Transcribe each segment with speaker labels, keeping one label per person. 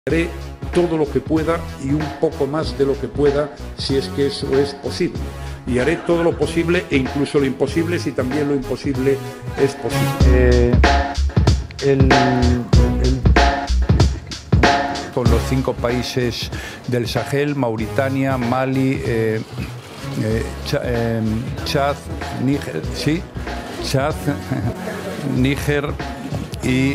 Speaker 1: Haré todo lo que pueda y un poco más de lo que pueda si es que eso es posible. Y haré todo lo posible e incluso lo imposible si también lo imposible es posible.
Speaker 2: Con los 5 países del Sahel, Mauritania, Mali, Chad, Níger, sí, Chad, Níger y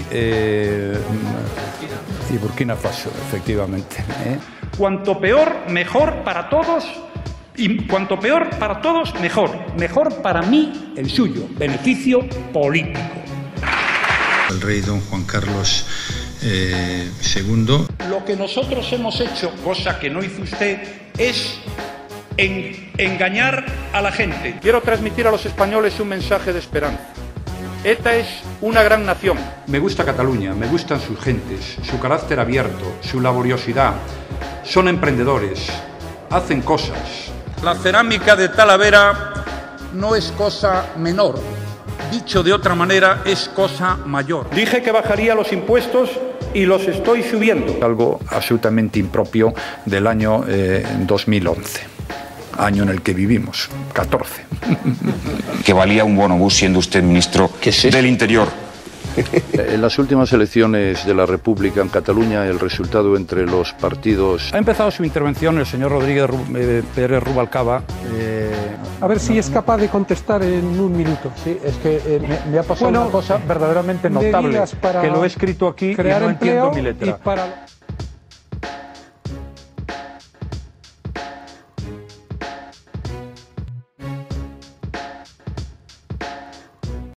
Speaker 2: Burkina Faso, efectivamente.
Speaker 3: Cuanto peor, mejor para todos, y cuanto peor para todos, mejor. Mejor para mí, el suyo, beneficio político.
Speaker 4: El rey don Juan Carlos II.
Speaker 3: Lo que nosotros hemos hecho, cosa que no hizo usted, es engañar a la gente.
Speaker 1: Quiero transmitir a los españoles un mensaje de esperanza. ETA es una gran nación.
Speaker 2: Me gusta Cataluña, me gustan sus gentes, su carácter abierto, su laboriosidad. Son emprendedores, hacen cosas.
Speaker 3: La cerámica de Talavera no es cosa menor. Dicho de otra manera, es cosa mayor.
Speaker 1: Dije que bajaría los impuestos y los estoy subiendo.
Speaker 2: Algo absolutamente impropio del año 2011, año en el que vivimos, 14.
Speaker 5: Que valía un bonobús siendo usted ministro del Interior.
Speaker 6: En las últimas elecciones de la República en Cataluña, el resultado entre los partidos...
Speaker 2: Ha empezado su intervención el señor Rodríguez Pérez Rubalcaba.
Speaker 7: A ver si es capaz de contestar en un minuto.
Speaker 8: Sí, es que me ha pasado una cosa verdaderamente notable, que lo he escrito aquí y no entiendo mi letra.